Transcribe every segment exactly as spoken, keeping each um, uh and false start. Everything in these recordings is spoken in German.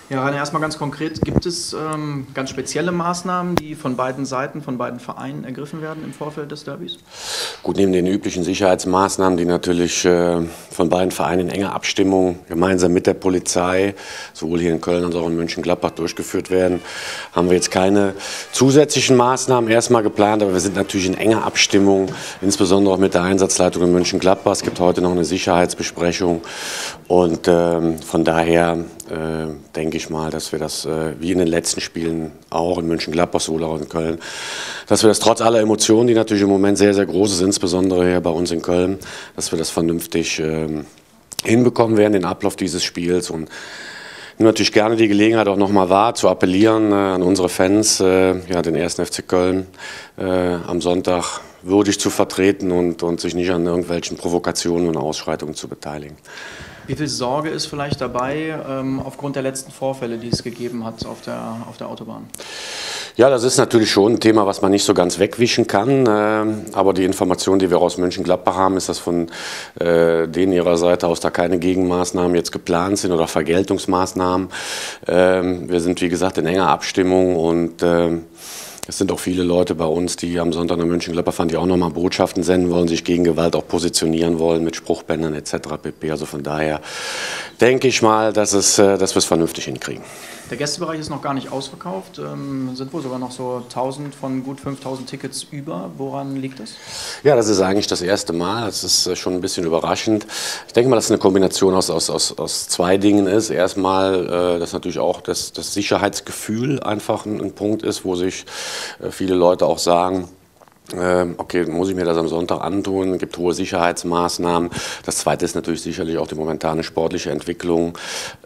Ja, Rainer, erstmal ganz konkret, gibt es ähm, ganz spezielle Maßnahmen, die von beiden Seiten, von beiden Vereinen ergriffen werden im Vorfeld des Derbys? Gut, neben den üblichen Sicherheitsmaßnahmen, die natürlich äh, von beiden Vereinen in enger Abstimmung gemeinsam mit der Polizei, sowohl hier in Köln als auch in Mönchengladbach durchgeführt werden, haben wir jetzt keine zusätzlichen Maßnahmen erstmal geplant, aber wir sind natürlich in enger Abstimmung, insbesondere auch mit der Einsatzleitung in Mönchengladbach. Es gibt heute noch eine Sicherheitsbesprechung und ähm, von daher äh, denke ich mal, dass wir das äh, wie in den letzten Spielen auch in Mönchengladbach, sowohl auch in Köln, dass wir das trotz aller Emotionen, die natürlich im Moment sehr, sehr groß sind, insbesondere hier bei uns in Köln, dass wir das vernünftig äh, hinbekommen werden, den Ablauf dieses Spiels. Und ich nehme natürlich gerne die Gelegenheit auch nochmal wahr, zu appellieren äh, an unsere Fans, äh, ja, den ersten F C Köln äh, am Sonntag würdig zu vertreten und, und sich nicht an irgendwelchen Provokationen und Ausschreitungen zu beteiligen. Wie viel Sorge ist vielleicht dabei, ähm, aufgrund der letzten Vorfälle, die es gegeben hat auf der, auf der Autobahn? Ja, das ist natürlich schon ein Thema, was man nicht so ganz wegwischen kann. Äh, aber die Information, die wir aus Mönchengladbach haben, ist, dass von äh, denen ihrer Seite aus da keine Gegenmaßnahmen jetzt geplant sind oder Vergeltungsmaßnahmen. Äh, wir sind, wie gesagt, in enger Abstimmung und äh, es sind auch viele Leute bei uns, die am Sonntag in Mönchengladbach fahren, die auch nochmal Botschaften senden wollen, sich gegen Gewalt auch positionieren wollen mit Spruchbändern et cetera pp. Also von daher denke ich mal, dass, es, dass wir es vernünftig hinkriegen. Der Gästebereich ist noch gar nicht ausverkauft, ähm, sind wohl sogar noch so tausend von gut fünftausend Tickets über. Woran liegt das? Ja, das ist eigentlich das erste Mal. Das ist schon ein bisschen überraschend. Ich denke mal, dass es eine Kombination aus, aus, aus, aus zwei Dingen ist. Erstmal, äh, dass natürlich auch das, das Sicherheitsgefühl einfach ein, ein Punkt ist, wo sich äh, viele Leute auch sagen, okay, muss ich mir das am Sonntag antun, es gibt hohe Sicherheitsmaßnahmen. Das Zweite ist natürlich sicherlich auch die momentane sportliche Entwicklung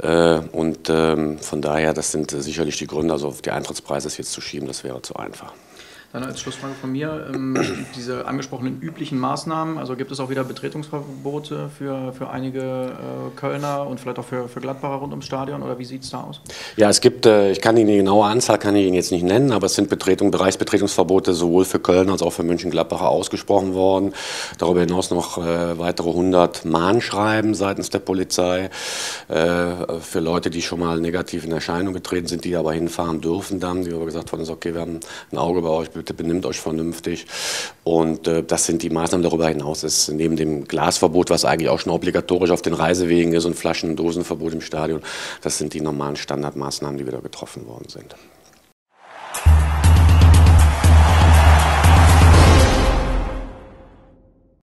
und von daher, das sind sicherlich die Gründe, also auf die Eintrittspreise jetzt zu schieben, das wäre zu einfach. Dann als Schlussfrage von mir, ähm, diese angesprochenen üblichen Maßnahmen, also gibt es auch wieder Betretungsverbote für, für einige äh, Kölner und vielleicht auch für, für Gladbacher rund ums Stadion oder wie sieht es da aus? Ja, es gibt, äh, ich kann Ihnen die genaue Anzahl, kann ich Ihnen jetzt nicht nennen, aber es sind Betretung, Bereichsbetretungsverbote sowohl für Köln als auch für Mönchengladbacher ausgesprochen worden. Darüber hinaus noch äh, weitere hundert Mahnschreiben seitens der Polizei äh, für Leute, die schon mal negativ in Erscheinung getreten sind, die aber hinfahren dürfen dann, die aber gesagt haben, okay, wir haben ein Auge bei euch, bitte benimmt euch vernünftig. Und äh, das sind die Maßnahmen. Darüber hinaus ist neben dem Glasverbot, was eigentlich auch schon obligatorisch auf den Reisewegen ist, und Flaschen- und Dosenverbot im Stadion, das sind die normalen Standardmaßnahmen, die wieder getroffen worden sind.